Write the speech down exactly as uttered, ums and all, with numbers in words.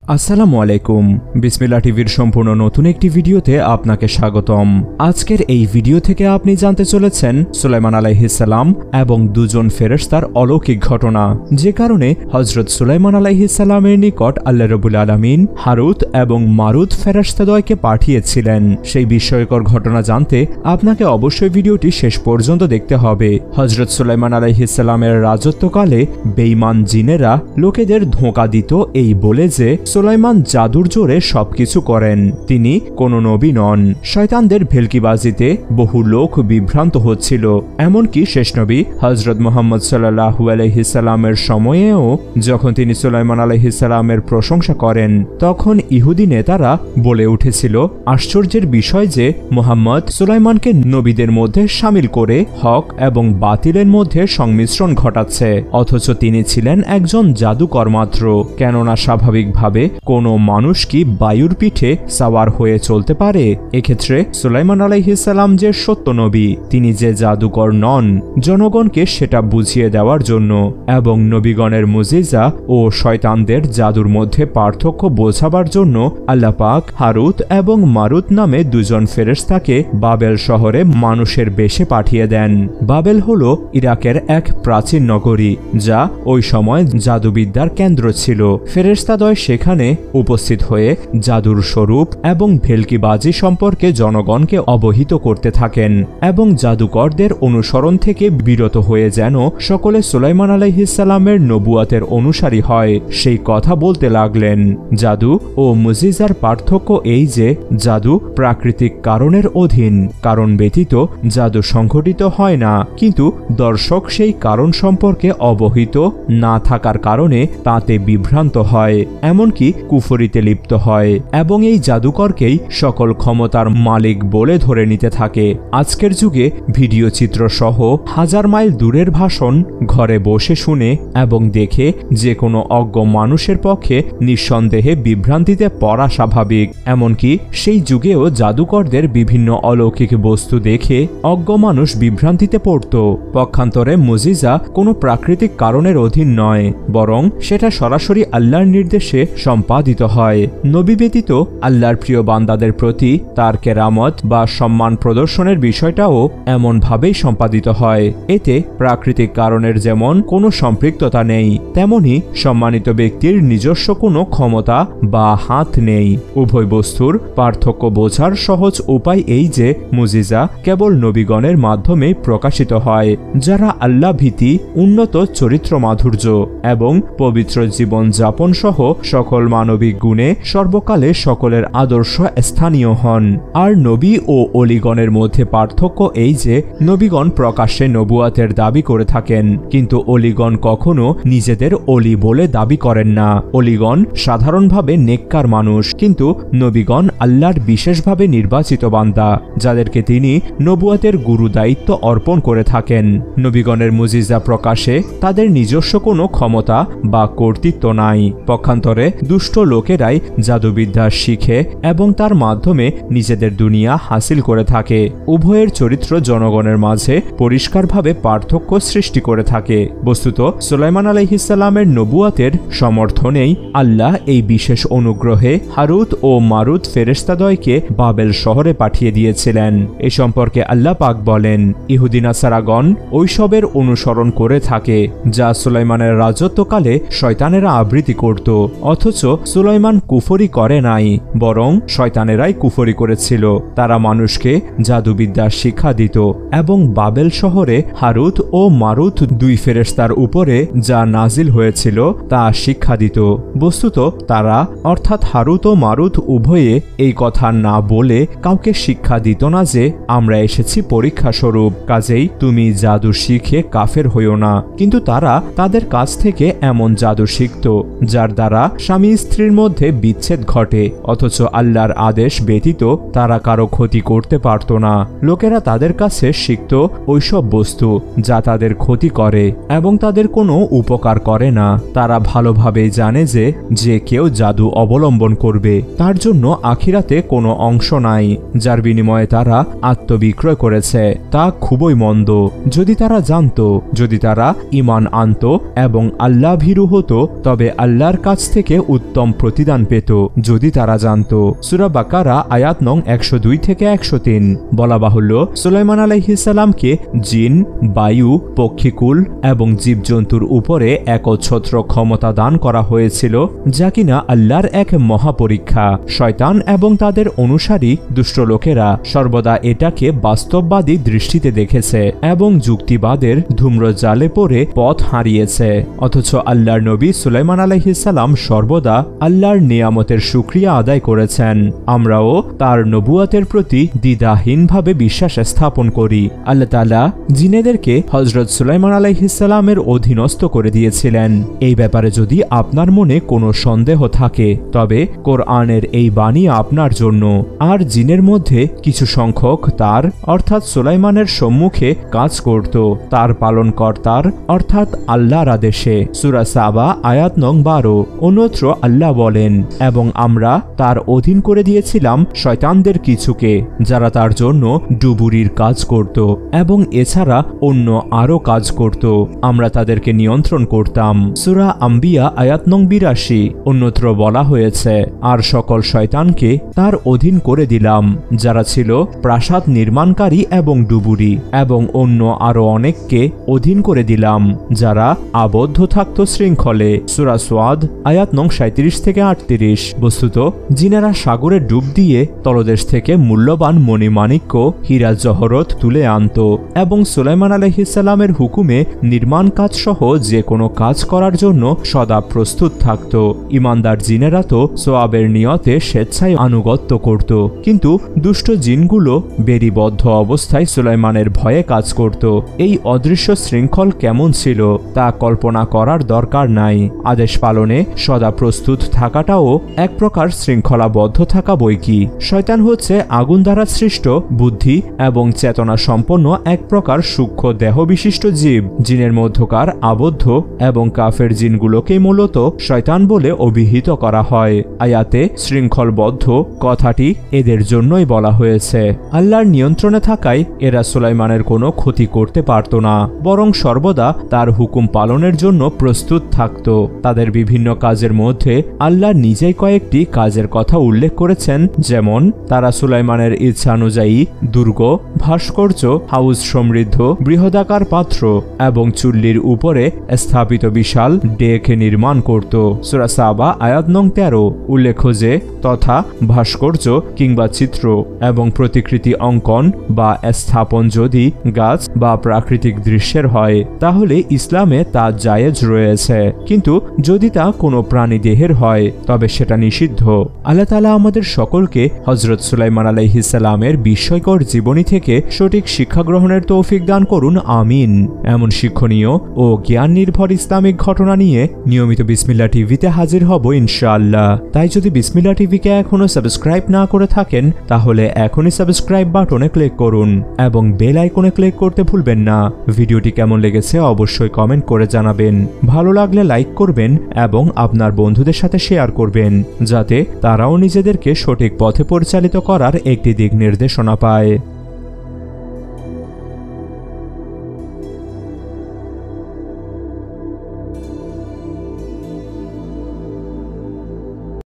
আসসালামু আলাইকুম। বিসমিল্লাহ টিভির সম্পূর্ণ নতুন একটি ভিডিওতে আপনাকে স্বাগতম। আজকের এই ভিডিও থেকে আপনি জানতে চলেছেন সুলাইমান আলাইহিস সালাম এবং দুজন ফেরেশতার অলৌকিক ঘটনা, যে কারণে হযরত সুলাইমান আলাইহিস সালামের নিকট আল্লাহ রাব্বুল আলামিন হারুত এবং মারুত ফেরেশতাদ্বয়কে পাঠিয়েছিলেন। সেই বিস্ময়কর ঘটনা জানতে আপনাকে অবশ্যই ভিডিওটি শেষ পর্যন্ত দেখতে হবে। হযরত সুলাইমান আলাইহিস সালামের রাজত্বকালে বেঈমান জিনেরা লোকেদের ধোঁকা দিত এই বলে যে সুলাইমান জাদুর জোরে সবকিছু করেন, তিনি কোনো নবী নন। শয়তানদের ভেলকিবাজিতে বহু লোক বিভ্রান্ত হচ্ছিল। এমনকি শেষ নবী হযরত মুহাম্মদ সাল্লাল্লাহু আলাইহি সাল্লামের সময়েও যখন তিনি সুলাইমান আলাইহিস সালামের প্রশংসা করেন, তখন ইহুদি নেতারা বলে উঠেছিল, আশ্চর্যের বিষয় যে মুহাম্মদ সুলাইমানকে নবীদের মধ্যে শামিল করে হক এবং বাতিলের মধ্যে সংমিশ্রণ ঘটাচ্ছে, অথচ তিনি ছিলেন একজন জাদুকর মাত্র। কেননা স্বাভাবিকভাবে কোনো মানুষ কি বায়ুর পিঠে সাওয়ার হয়ে চলতে পারে? এক্ষেত্রে সুলাইমান আলাইহিস সালাম যে সত্য নবী, তিনি যে জাদুকর নন, জনগণকে সেটা বুঝিয়ে দেওয়ার জন্য এবং নবীগণের মুজিজা ও শয়তানদের জাদুর মধ্যে পার্থক্য বোঝাবার জন্য আল্লাহ পাক হারুত এবং মারুত নামে দুজন ফেরেশতাকে বাবেল শহরে মানুষের বেশে পাঠিয়ে দেন। বাবেল হল ইরাকের এক প্রাচীন নগরী, যা ওই সময় জাদুবিদ্যার কেন্দ্র ছিল। ফেরেশতাদ্বয় সেখানে উপস্থিত হয়ে জাদুর স্বরূপ এবং ভেলকিবাজি সম্পর্কে জনগণকে অবহিত করতে থাকেন এবং জাদুকরদের অনুসরণ থেকে বিরত হয়ে যেন সকলে সুলাইমান আলাইহিস সালামের নবুয়াতের অনুসারী হয় সেই কথা বলতে লাগলেন। জাদু ও মুজিজার পার্থক্য এই যে জাদু প্রাকৃতিক কারণের অধীন, কারণ ব্যতীত জাদু সংঘটিত হয় না, কিন্তু দর্শক সেই কারণ সম্পর্কে অবহিত না থাকার কারণে তাতে বিভ্রান্ত হয়, এমনকি কুফরিতে লিপ্ত হয় এবং এই জাদুকরকেই সকল ক্ষমতার মালিক বলে ধরে নিতে থাকে। আজকের যুগে ভিডিও চিত্র সহ হাজার মাইল দূরের ভাষণ ঘরে বসে শুনে এবং দেখে যে কোনো অজ্ঞ মানুষের পক্ষে নিঃসন্দেহে বিভ্রান্তিতে পড়া স্বাভাবিক। এমনকি সেই যুগেও জাদুকরদের বিভিন্ন অলৌকিক বস্তু দেখে অজ্ঞ মানুষ বিভ্রান্তিতে পড়ত। পক্ষান্তরে মুজিজা কোনো প্রাকৃতিক কারণের অধীন নয়, বরং সেটা সরাসরি আল্লাহর নির্দেশে সম্পাদিত হয়। নবী ব্যতীত আল্লাহর প্রিয় বান্দাদের প্রতি তার কেরামত বা সম্মান প্রদর্শনের বিষয়টাও এমনভাবেই সম্পাদিত হয়। এতে প্রাকৃতিক কারণের যেমন কোনো সম্পৃক্ততা নেই, তেমনি সম্মানিত ব্যক্তির নিজস্ব কোনো ক্ষমতা বা হাত নেই। উভয় বস্তুর পার্থক্য বোঝার সহজ উপায় এই যে মুজিজা কেবল নবীগণের মাধ্যমে প্রকাশিত হয়, যারা আল্লাহ ভীতি, উন্নত চরিত্র মাধুর্য এবং পবিত্র জীবন যাপন সহ সকল মানবিক গুণে সর্বকালে সকলের আদর্শ স্থানীয় হন। আর নবী ও অলিগণের মধ্যে পার্থক্য এই যে নবীগণ প্রকাশ্যে নবুয়াতের দাবি করে থাকেন, কিন্তু অলিগণ কখনো নিজেদের অলি বলে দাবি করেন না। অলিগণ সাধারণভাবে নেককার মানুষ, কিন্তু নবীগণ আল্লাহর বিশেষভাবে নির্বাচিত বান্দা, যাদেরকে তিনি নবুয়াতের গুরু দায়িত্ব অর্পণ করে থাকেন। নবীগণের মুজিজা প্রকাশে তাদের নিজস্ব কোনো ক্ষমতা বা কর্তৃত্ব নাই। পক্ষান্তরে দুষ্ট লোকেরাই জাদুবিদ্যা শিখে এবং তার মাধ্যমে নিজেদের দুনিয়া হাসিল করে থাকে। উভয়ের চরিত্র জনগণের মাঝে পরিষ্কারভাবে পার্থক্য সৃষ্টি করে থাকে। বস্তুত সুলাইমান আলাইহিস সালামের নবুয়াতের সমর্থনেই আল্লাহ এই বিশেষ অনুগ্রহে হারুত ও মারুত ফেরেশতাদ্বয়কে বাবেল শহরে পাঠিয়ে দিয়েছিলেন। এ সম্পর্কে আল্লাহ পাক বলেন, ইহুদি নাসারাগণ ওইসবের অনুসরণ করে থাকে যা সুলাইমানের রাজত্বকালে শয়তানেরা আবৃত্তি করত, অথচ সুলাইমান কুফরি করে নাই, বরং শয়তানেরাই কুফরি করেছিল। তারা মানুষকে জাদুবিদ্যার শিক্ষা দিত এবং বাবেল শহরে হারুত ও মারুত দুই ফেরেশতার উপরে যা নাজিল হয়েছিল তা শিক্ষা দিত। বস্তুত তারা অর্থাৎ হারুত ও মারুত উভয়ে এই কথা না বলে কাউকে শিক্ষা দিত না যে আমরা এসেছি পরীক্ষা স্বরূপ, কাজেই তুমি জাদু শিখে কাফের হইও না, কিন্তু তারা তাদের কাছ থেকে এমন জাদু শিখত যার দ্বারা স্বামী স্ত্রীর মধ্যে বিচ্ছেদ ঘটে, অথচ আল্লাহর আদেশ ব্যতীত তারা কারো ক্ষতি করতে পারত না। লোকেরা তাদের কাছে শিখত ওইসব বস্তু যা তাদের ক্ষতি করে এবং তাদের কোনো উপকার করে না। তারা ভালোভাবেই জানে যে যে কেউ জাদু অবলম্বন করবে তার জন্য আখিরাতে কোনো অংশ নাই, যার বিনিময়ে তারা আত্মবিক্রয় করেছে, তা খুবই মন্দ। যদি তারা জানত, যদি তারা ঈমান আনত এবং আল্লাহ ভীরু হতো, তবে আল্লাহর কাছ থেকে উত্তম প্রতিদান পেত যদি তারা জানত। সূরা বাকারা আয়াত নং একশো দুই থেকে একশো তিন। বলা বাহুল্য, সুলাইমান আলাইহিস সালামকে জিন, বায়ু, পক্ষীকুল এবং জীবজন্তুর উপরে একচ্ছত্র ক্ষমতা দান করা হয়েছিল, যা কিনা আল্লাহর এক মহাপরীক্ষা। শয়তান এবং তাদের অনুসারী দুষ্ট লোকেরা সর্বদা এটাকে বাস্তববাদী দৃষ্টিতে দেখেছে এবং যুক্তিবাদের ধূম্রজালে পড়ে পথ হারিয়েছে। অথচ আল্লাহর নবী সুলাইমান আলাইহিস সালাম সর্বদা আল্লাহর নিয়ামতের শুকরিয়া আদায় করেছেন। আমরাও তার নবুয়াতের প্রতি দ্বিধাহীনভাবে বিশ্বাস স্থাপন করি। আল্লাহ তাআলা জিনেদেরকে হযরত সুলাইমান আলাইহিস সালামের অধীনস্থ করে দিয়েছিলেন। এই ব্যাপারে যদি আপনার মনে কোনো সন্দেহ থাকে তবে কোরআনের এই বাণী আপনার জন্য। আর জিনের মধ্যে কিছু সংখ্যক তার অর্থাৎ সুলাইমানের সম্মুখে কাজ করত তার পালনকর্তার অর্থাৎ আল্লাহর আদেশে। সূরা সাবা আয়াত নং বারো। অন্যত্র আল্লাহ বলেন, এবং আমরা তার অধীন করে দিয়েছিলাম শয়তানদের কিছুকে যারা তার জন্য ডুবুরির কাজ করত এবং এছাড়া অন্য আরো কাজ করত। আমরা তাদেরকে নিয়ন্ত্রণ করতাম। সূরা আম্বিয়া আয়াত নং বিরাশি। অন্যত্র বলা হয়েছে, আর সকল শয়তানকে তার অধীন করে দিলাম যারা ছিল প্রাসাদ নির্মাণকারী এবং ডুবুরি, এবং অন্য আরো অনেককে অধীন করে দিলাম যারা আবদ্ধ থাকত শৃঙ্খলে। সূরা সোয়াদ আয়াত নং সাঁত্রিশ থেকে আটত্রিশ। বস্তুত জিনেরা সাগরে ডুব দিয়ে তলদেশ থেকে মূল্যবান মণিমাণিক্য, হীরা জহরত তুলে আনত এবং সুলাইমান আলাইহিস সালামের হুকুমে নির্মাণ কাজ সহ যে কোনো কাজ করার জন্য সদা প্রস্তুত থাকত। ইমানদার জিনেরা তো সোয়াবের নিয়তে স্বেচ্ছায় আনুগত্য করত, কিন্তু দুষ্ট জিনগুলো বেরিবদ্ধ অবস্থায় সুলাইমানের ভয়ে কাজ করত। এই অদৃশ্য শৃঙ্খল কেমন ছিল তা কল্পনা করার দরকার নাই। আদেশ পালনে সদা প্রস্তুত থাকাটাও এক প্রকার শৃঙ্খলাবদ্ধ থাকা বই কি। শয়তান হচ্ছে আগুন দ্বারা সৃষ্ট বুদ্ধি এবং চেতনা সম্পন্ন এক প্রকার সূক্ষ্ম দেহ বিশিষ্ট জীব। জিনের মধ্যকার আবদ্ধ এবং কাফের জিনগুলোকেই মূলত শয়তান বলে অভিহিত করা হয়। আয়াতে শৃঙ্খলবদ্ধ কথাটি এদের জন্যই বলা হয়েছে। আল্লাহর নিয়ন্ত্রণে থাকায় এরা সুলাইমানের কোনো ক্ষতি করতে পারত না, বরং সর্বদা তার হুকুম পালনের জন্য প্রস্তুত থাকত। তাদের বিভিন্ন কাজের মধ্যে আল্লাহ নিজেই কয়েকটি কাজের কথা উল্লেখ করেছেন, যেমন তারা সুলাইমানের ইচ্ছানুযায়ী দুর্গ, ভাস্কর্য, হাউস সমৃদ্ধ বৃহদাকার পাত্র এবং চুল্লির উপরে স্থাপিত বিশাল ডেক নির্মাণ করত। সূরা সাবা আয়াত নং তেরো। উল্লেখ্য যে তথা ভাস্কর্য কিংবা চিত্র এবং প্রতিকৃতি অঙ্কন বা স্থাপন যদি গাছ বা প্রাকৃতিক দৃশ্যের হয় তাহলে ইসলামে তা জায়েজ রয়েছে, কিন্তু যদি তা কোনো প্রাণী দেহের হয় তবে সেটা নিষিদ্ধ। আল্লাহ তাআলা আমাদের সকলকে হযরত সুলাইমান আলাইহিস সালামের বিস্ময়কর জীবনী থেকে সঠিক শিক্ষা গ্রহণের তৌফিক দান করুন, আমিন। এমন শিক্ষণীয় ও জ্ঞান নির্ভর ইসলামিক ঘটনা নিয়ে নিয়মিত বিসমিল্লাহ টিভিতে হাজির হব ইনশাআল্লাহ। তাই যদি বিসমিল্লাহ টিভিকে এখনো সাবস্ক্রাইব না করে থাকেন তাহলে এখনই সাবস্ক্রাইব বাটনে ক্লিক করুন এবং বেল আইকনে ক্লিক করতে ভুলবেন না। ভিডিওটি কেমন লেগেছে অবশ্যই কমেন্ট করে জানাবেন। ভালো লাগলে লাইক করবেন এবং আপনার বন্ধুদের সাথে শেয়ার করবেন, যাতে তারাও নিজেদেরকে সঠিক পথে পরিচালিত করার একটি দিক নির্দেশনা পায়।